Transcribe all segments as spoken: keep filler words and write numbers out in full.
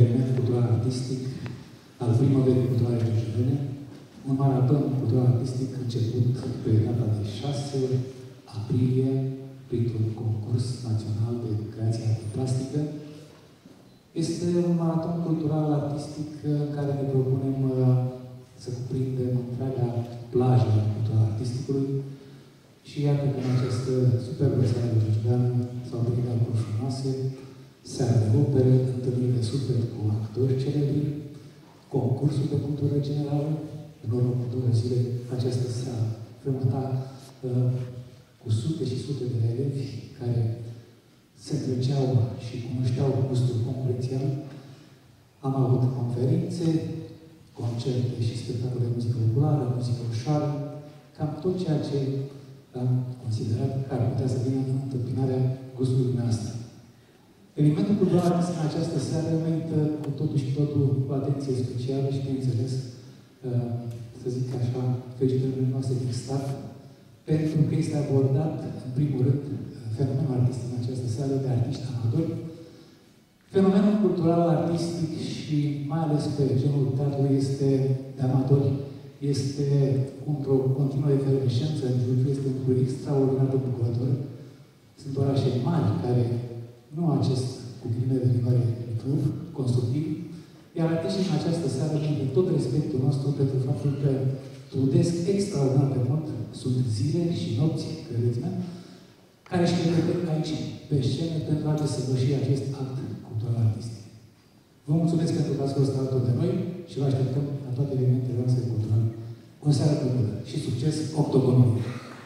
eveniment cultural artistic al primăverii culturale giurgiuvene, un maraton cultural artistic început pe data de șase aprilie printr-un concurs național de creație plastică. Este un maraton cultural artistic în care ne propunem să cuprindem întreaga plajă cultural artisticului și iată că în această superbă seară giurgiuveană s-au întâlnit lucruri frumoase, seara de opere, întâlniri de suflet cu actori celebri, concursul de cultură generală, în urmă cu două zile, această seară frământa uh, cu sute și sute de elevi care se treceau și cunoșteau gustul concurențial. Am avut conferințe, concerte și spectacole de muzică populară, muzică ușoară, cam tot ceea ce am considerat că ar putea să vină în întâmpinarea gustului dumneavoastră. Evenimentul cultural artistic în această seară merită cu totul și totul o atenție specială și, bineînțeles, să zic așa, felicitările noastre din stat, pentru că este abordat, în primul rând, fenomenul artistic în această seară de artiști amatori. Fenomenul cultural artistic și mai ales pe genul teatrului este de amatori, este într-o continuă efervescență în Giurgiu, este un lucru extraordinar de bucurător. Sunt orașe mari care nu au acest, cu ghilimele de rigoare, club constructiv, iar artiștii în această seară din tot respectul nostru pentru faptul că trudesc extraordinar de mult, sunt zile și nopți, credeți-mă, care își pregătesc aici, pe scenă, pentru a desăvârși acest act cultural artistic. Vă mulțumesc pentru că ați fost alături de noi și vă așteptăm la toate evenimentele noastre culturale. O seară plăcută și succes octogonului!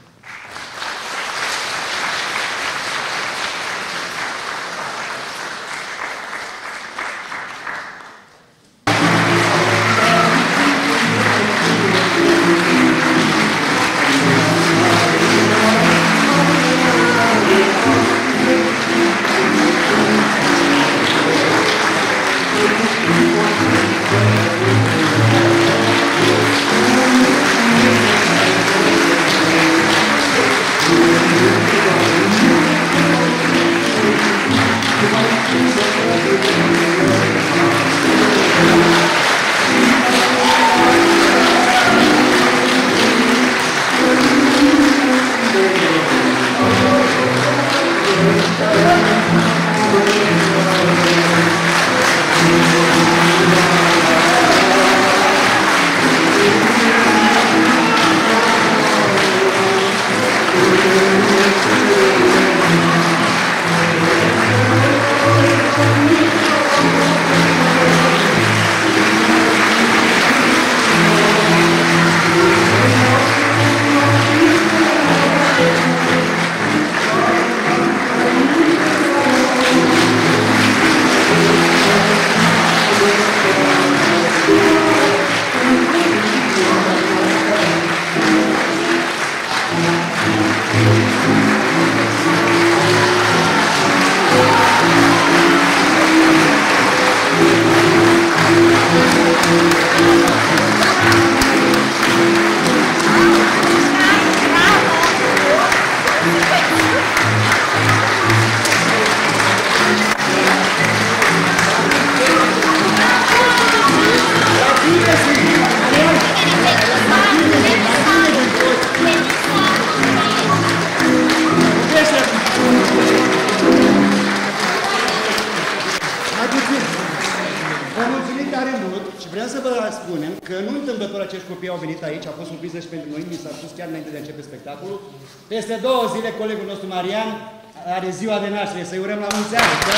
Peste două zile, colegul nostru Marian are ziua de naștere. Să-i urăm la mulți ani, da?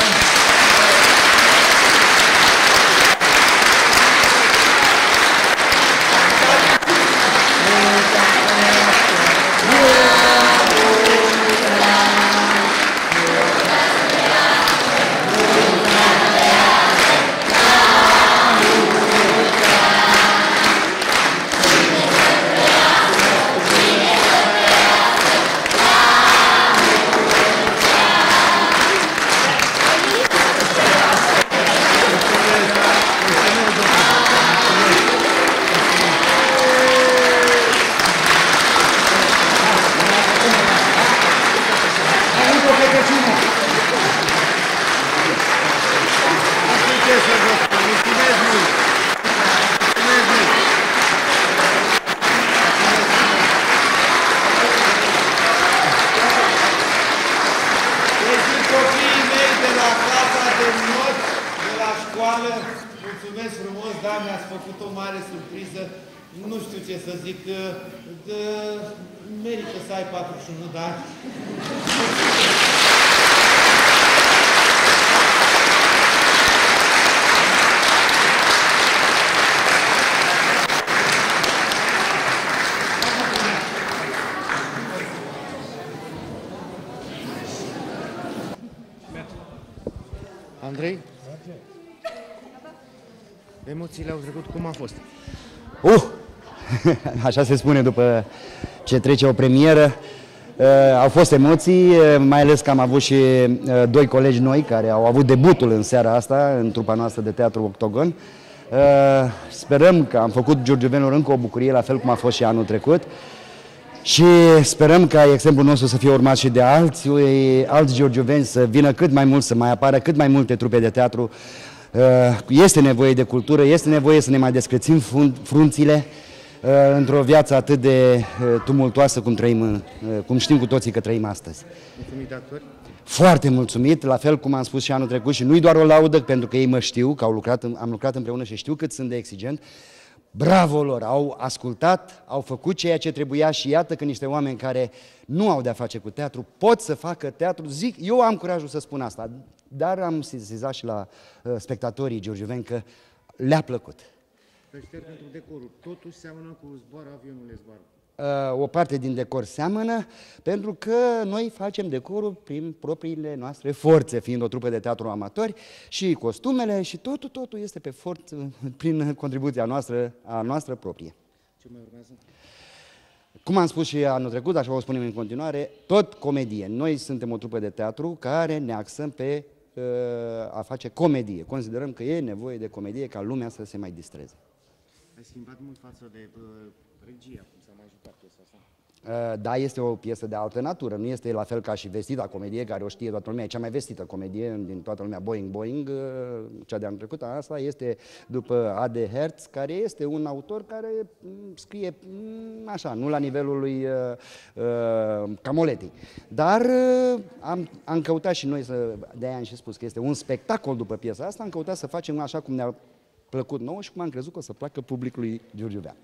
școală. Mulțumesc frumos, da, mi-ați făcut o mare surpriză. Nu știu ce să zic, de, merită să ai patruzeci și unu de ani. Andrei? Emoțiile au trecut, cum a fost? Uh! Așa se spune după ce trece o premieră. Uh, au fost emoții, uh, mai ales că am avut și uh, doi colegi noi care au avut debutul în seara asta, în trupa noastră de teatru Octogon. Uh, sperăm că am făcut giurgiuvenilor încă o bucurie, la fel cum a fost și anul trecut. Și sperăm ca exemplul nostru să fie urmat și de alți, alți giurgiuveni, să vină cât mai mult, să mai apară cât mai multe trupe de teatru. Este nevoie de cultură, este nevoie să ne mai descrețim frunțile într-o viață atât de tumultoasă cum, trăim, cum știm cu toții că trăim astăzi. Mulțumit de actori? Foarte mulțumit, la fel cum am spus și anul trecut și nu-i doar o laudă, pentru că ei mă știu, că au lucrat, am lucrat împreună și știu cât sunt de exigent. Bravo lor, au ascultat, au făcut ceea ce trebuia și iată că niște oameni care nu au de-a face cu teatru pot să facă teatru. Zic, eu am curajul să spun asta, dar am sesizat și la uh, spectatorii giurgiuveni că le-a plăcut. Felicitări pentru decorul. Totul seamănă cu zboară avionul zboară. Uh, o parte din decor seamănă, pentru că noi facem decorul prin propriile noastre forțe, fiind o trupă de teatru amatori, și costumele și totul, totul este pe forță, prin contribuția noastră, a noastră proprie. Ce mai urmează? Cum am spus și anul trecut, așa o spunem în continuare, tot comedie. Noi suntem o trupă de teatru care ne axăm pe uh, a face comedie. Considerăm că e nevoie de comedie ca lumea să se mai distreze. Ai schimbat mult față de uh, regia, cum s-a mai jucat piesa asta? Da, este o piesă de altă natură, nu este la fel ca și Vestita comedie, care o știe toată lumea, e cea mai vestită comedie din toată lumea, Boing Boing, cea de anul trecut. Asta este după A D Hertz, care este un autor care scrie așa, nu la nivelul lui uh, Camoleti. Dar uh, am, am căutat și noi, să, de-aia am și spus că este un spectacol după piesa asta, am căutat să facem așa cum ne-a plăcut nouă și cum am crezut că o să placă publicului giurgiuvean.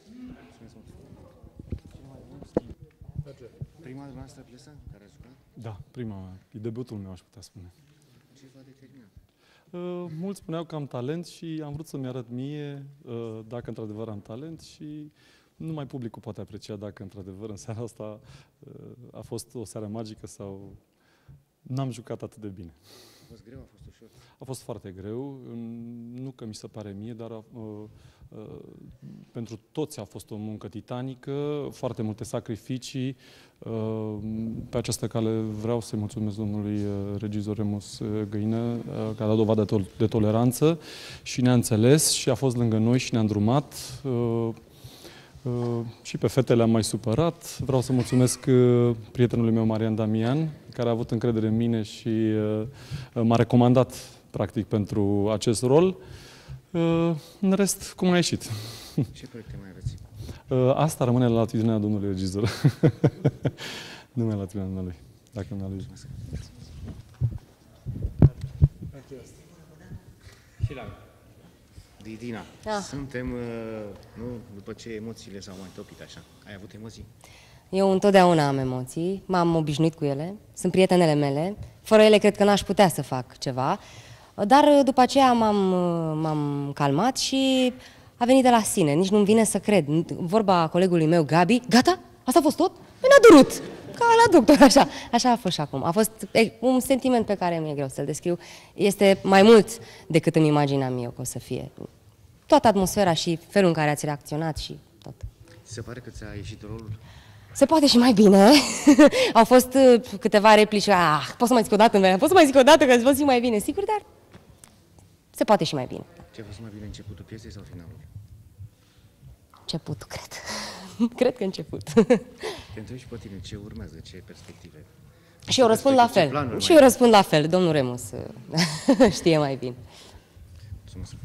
Prima de noastră piesă care a jucat? Da, prima mea. E debutul meu, aș putea spune. Ce v-a determinat? Uh, mulți spuneau că am talent și am vrut să-mi arăt mie uh, dacă într-adevăr am talent și numai publicul poate aprecia dacă într-adevăr în seara asta uh, a fost o seară magică sau n-am jucat atât de bine. A fost greu, a fost ușor? A fost foarte greu, nu că mi se pare mie, dar uh, uh, pentru toți a fost o muncă titanică, foarte multe sacrificii. Uh, pe această cale vreau să-i mulțumesc domnului uh, regizor Remus Găină, uh, care a dat dovadă de, to- de toleranță și ne-a înțeles și a fost lângă noi și ne-a îndrumat. Uh, Uh, și pe fete le-am mai supărat. Vreau să mulțumesc uh, prietenului meu, Marian Damian, care a avut încredere în mine și uh, m-a recomandat, practic, pentru acest rol. Uh, în rest, cum a ieșit? Ce proiecte mai aveți? Uh, asta rămâne la latitudinea domnului regizor. Nu mai la latitudinea lui, dacă nu lui. Și la Didina, Ah. suntem, nu, după ce emoțiile s-au mai topit așa, ai avut emoții? Eu întotdeauna am emoții, m-am obișnuit cu ele, sunt prietenele mele, fără ele cred că n-aș putea să fac ceva, dar după aceea m-am, m-am calmat și a venit de la sine, nici nu-mi vine să cred. Vorba colegului meu, Gabi, gata? Asta a fost tot? Mi-a durut! Ca la doctor, așa. Așa a fost și acum. A fost un sentiment pe care mi-e greu să-l descriu. Este mai mult decât îmi imaginam eu că o să fie. Toată atmosfera și felul în care ați reacționat și tot. Se pare că ți-a ieșit rolul? Se poate și mai bine. Au fost câteva replici. Ah, pot să mai zic o dată, pot să mai zic o dată că îți pot zic mai bine, sigur, dar se poate și mai bine. Ce a fost mai bine, începutul piesei sau finalul? Începutul, cred. Cred că început. Te întreb și pe tine, ce urmează, ce perspective? Și eu răspund la fel. Și eu răspund la fel. Domnul Remus știe mai bine. Mulțumesc.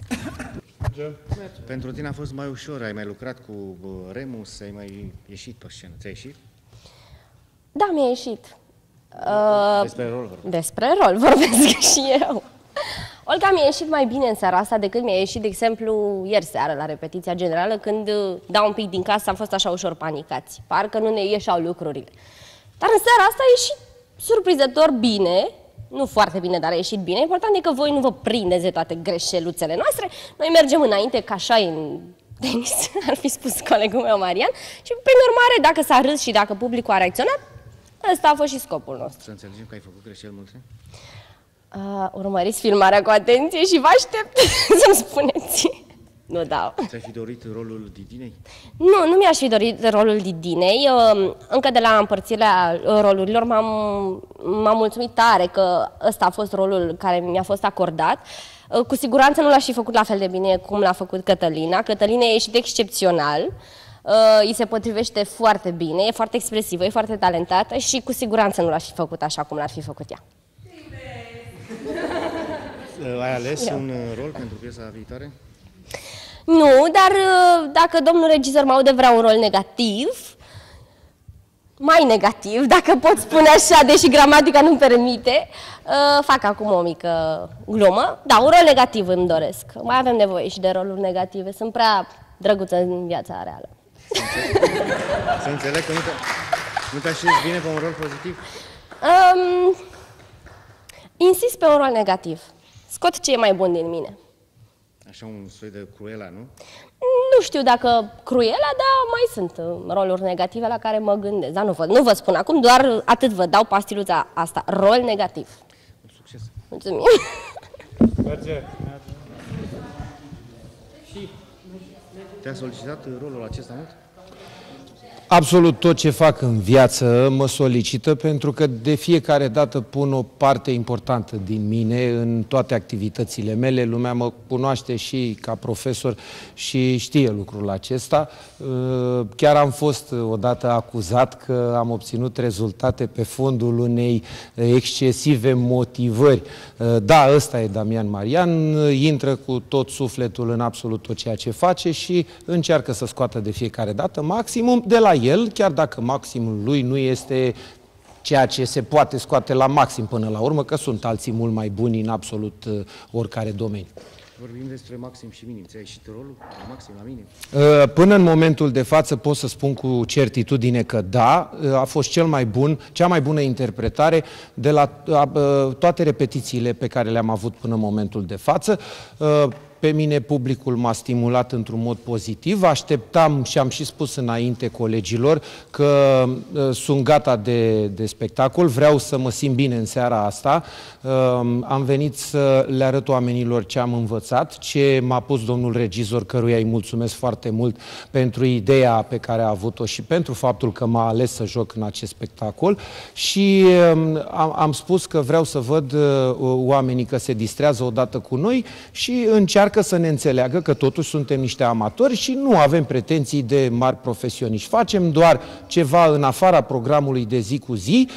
Pentru tine a fost mai ușor, ai mai lucrat cu Remus, ai mai ieșit pe scenă. Ți-a ieșit? Da, mi-a ieșit. Uh, despre rol vorbesc. Despre rol vorbesc și eu. Olga mi-a ieșit mai bine în seara asta decât mi-a ieșit, de exemplu, ieri seară la repetiția generală, când dau un pic din casă, am fost așa ușor panicați. Parcă nu ne ieșeau lucrurile. Dar în seara asta a ieșit surprinzător bine, nu foarte bine, dar a ieșit bine. Important e că voi nu vă prindeți de toate greșeluțele noastre. Noi mergem înainte, ca așa în tenis, ar fi spus colegul meu Marian, și prin urmare, dacă s-a râs și dacă publicul a reacționat, ăsta a fost și scopul nostru. Să înțelegem că ai făcut greșeli multe? Uh, urmăriți filmarea cu atenție și vă aștept să-mi spuneți. Nu dau. Ți-ai fi dorit rolul Didinei? Nu, nu mi-aș fi dorit rolul Didinei. Încă de la împărțirea rolurilor m-am mulțumit tare că ăsta a fost rolul care mi-a fost acordat. Cu siguranță nu l-aș fi făcut la fel de bine cum l-a făcut Cătălina. Cătălina e ieșit excepțional. Îi se potrivește foarte bine, e foarte expresivă, e foarte talentată și cu siguranță nu l-aș fi făcut așa cum l-ar fi făcut ea. Ai ales Eu. un rol pentru piesa viitoare? Nu, dar dacă domnul regizor mă aude vrea un rol negativ, mai negativ, dacă pot spune așa, deși gramatica nu-mi permite, fac acum o mică glumă. Da, un rol negativ îmi doresc. Mai avem nevoie și de roluri negative. Sunt prea drăguță în viața reală. Să înțeleg că nu te, nu te așezi bine pe un rol pozitiv? Um, insist pe un rol negativ. Scot ce e mai bun din mine. Așa un soi de Cruella, nu? Nu știu dacă Cruella, dar mai sunt uh, roluri negative la care mă gândesc. Dar nu vă, nu vă spun acum, doar atât vă dau pastiluța asta. Rol negativ. Succes! Mulțumim! Merge! Te-a solicitat rolul acesta mult? Absolut tot ce fac în viață mă solicită, pentru că de fiecare dată pun o parte importantă din mine în toate activitățile mele. Lumea mă cunoaște și ca profesor și știe lucrul acesta. Chiar am fost odată acuzat că am obținut rezultate pe fondul unei excesive motivări. Da, ăsta e Damian Marian, intră cu tot sufletul în absolut tot ceea ce face și încearcă să scoată de fiecare dată maximum de la el, chiar dacă maximul lui nu este ceea ce se poate scoate la maxim până la urmă, că sunt alții mult mai buni în absolut uh, oricare domeniu. Vorbim despre maxim și minim. Ți-ai ieșit rolul la maxim, la minim? Uh, până în momentul de față pot să spun cu certitudine că da, uh, a fost cel mai bun, cea mai bună interpretare de la uh, toate repetițiile pe care le-am avut până în momentul de față. Uh, Pe mine publicul m-a stimulat într-un mod pozitiv. Așteptam și am și spus înainte colegilor că uh, sunt gata de, de spectacol, vreau să mă simt bine în seara asta. Uh, am venit să le arăt oamenilor ce am învățat, ce m-a pus domnul regizor, căruia îi mulțumesc foarte mult pentru ideea pe care a avut-o și pentru faptul că m-a ales să joc în acest spectacol. Și uh, am, am spus că vreau să văd uh, oamenii că se distrează odată cu noi și încearcă să ne înțeleagă că totuși suntem niște amatori și nu avem pretenții de mari profesioniști. Facem doar ceva în afara programului de zi cu zi,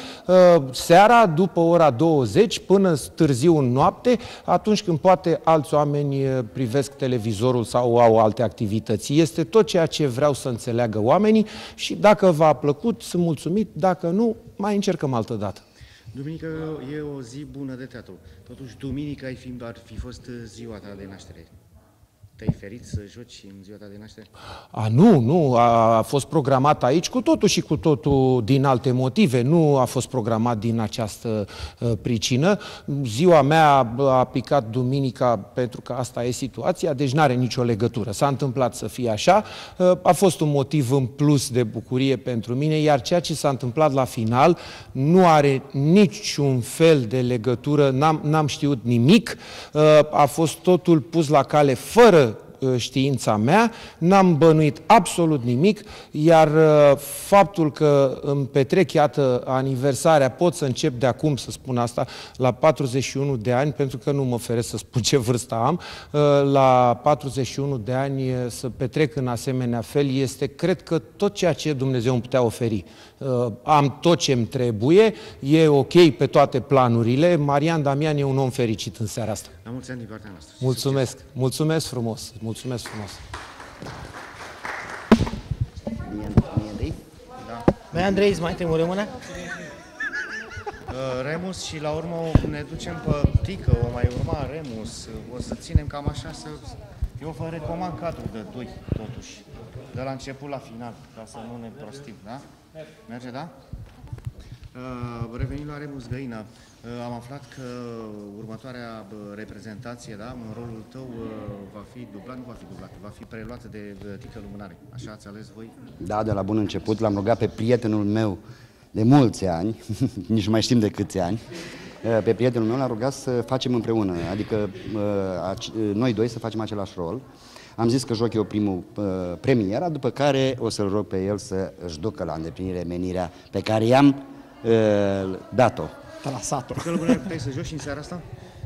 seara, după ora douăzeci, până târziu în noapte, atunci când poate alți oameni privesc televizorul sau au alte activități. Este tot ceea ce vreau să înțeleagă oamenii și dacă v-a plăcut, sunt mulțumit, dacă nu, mai încercăm altă dată. Duminică e o zi bună de teatru. Totuși, duminică ai fi, ar fi fost ziua ta de naștere. Te-ai ferit să joci în ziua ta de naștere? A, nu, nu, a, a fost programat aici cu totul și cu totul din alte motive. Nu a fost programat din această uh, pricină. Ziua mea a picat duminica pentru că asta e situația, deci n-are nicio legătură. S-a întâmplat să fie așa. Uh, a fost un motiv în plus de bucurie pentru mine, iar ceea ce s-a întâmplat la final nu are niciun fel de legătură, n-am, n-am știut nimic. Uh, a fost totul pus la cale fără știința mea, n-am bănuit absolut nimic, iar faptul că îmi petrec, iată, aniversarea, pot să încep de acum să spun asta, la patruzeci și unu de ani, pentru că nu mă feresc să spun ce vârstă am, la patruzeci și unu de ani să petrec în asemenea fel este, cred că tot ceea ce Dumnezeu îmi putea oferi. Am tot ce îmi trebuie, e ok pe toate planurile. Marian Damian e un om fericit în seara asta. La mulți ani din partea noastră. Mulțumesc, mulțumesc frumos, mulțumesc frumos. Mie, mie Andrei? Da. Mai Andrei, îți mai tremură mâna? Remus și la urmă ne ducem pe Tică, o mai urma Remus, o să ținem cam așa să... Eu vă recomand cadrul de doi, totuși, de la început la final, ca să nu ne prostim, da? Merge, da? Uh, revenind la Remus Găina, uh, am aflat că următoarea uh, reprezentație, da, în rolul tău uh, va fi dublat, nu va fi dublat, va fi preluată de uh, Tică Lumânare. Așa ați ales voi? Da, de la bun început l-am rugat pe prietenul meu de mulți ani, nici nu mai știm de câți ani, pe prietenul meu l-am rugat să facem împreună, adică noi doi să facem același rol. Am zis că joc eu primul premiera, după care o să-l rog pe el să își ducă la îndeplinire menirea pe care i-am dat-o. Trasat-o. Tică Lumânare, puteai să joci în seara asta?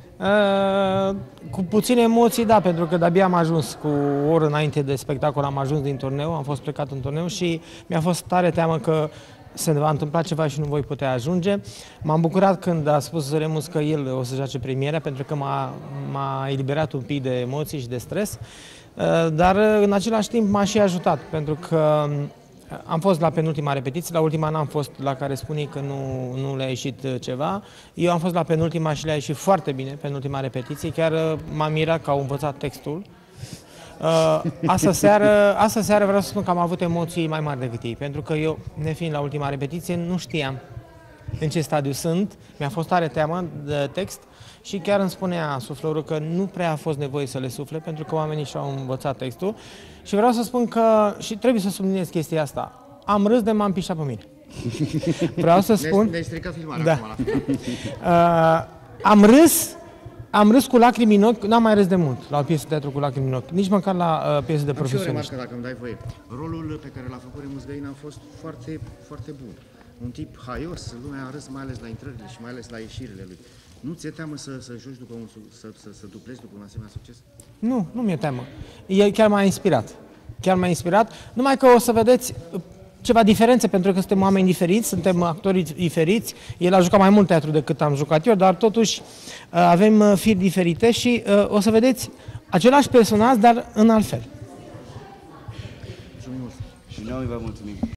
Uh, cu puține emoții, da, pentru că de-abia am ajuns, cu o oră înainte de spectacol am ajuns din turneu, am fost plecat în turneu și mi-a fost tare teamă că se va întâmpla ceva și nu voi putea ajunge. M-am bucurat când a spus Remus că el o să joace premiera, pentru că m-a eliberat un pic de emoții și de stres, dar în același timp m-a și ajutat, pentru că am fost la penultima repetiție, la ultima n-am fost, la care spune că nu, nu le-a ieșit ceva. Eu am fost la penultima și le-a ieșit foarte bine, penultima repetiție, chiar m-am mirat că au învățat textul. Uh, astă, seară, astă seară vreau să spun că am avut emoții mai mari decât ei, pentru că eu, nefiind la ultima repetiție, nu știam în ce stadiu sunt, mi-a fost tare teamă de text și chiar îmi spunea suflorul că nu prea a fost nevoie să le sufle, pentru că oamenii și-au învățat textul și vreau să spun că, și trebuie să subliniez chestia asta, am râs de m-am pișat pe mine. Vreau să spun... Ne-ai stricat filmarea da. acum la final. Uh, am râs Am râs cu lacrimi în ochi, n-am mai râs de mult la o piesă de teatru cu lacrimi în ochi, nici măcar la uh, piesă de profesioniști. Am și o remarcă, dacă îmi dai voie. Rolul pe care l-a făcut Remus Găina a fost foarte, foarte bun. Un tip haios, lumea a râs mai ales la intrările și mai ales la ieșirile lui. Nu ți-e teamă să, să joci după un, să, să, să duplezi după un asemenea succes? Nu, nu mi-e teamă. El chiar m-a inspirat. Chiar m-a inspirat, numai că o să vedeți ceva diferențe, pentru că suntem oameni diferiți, suntem actori diferiți. El a jucat mai mult teatru decât am jucat eu, dar totuși avem firi diferite și o să vedeți același personaj, dar în alt fel. Și noi vă mulțumim.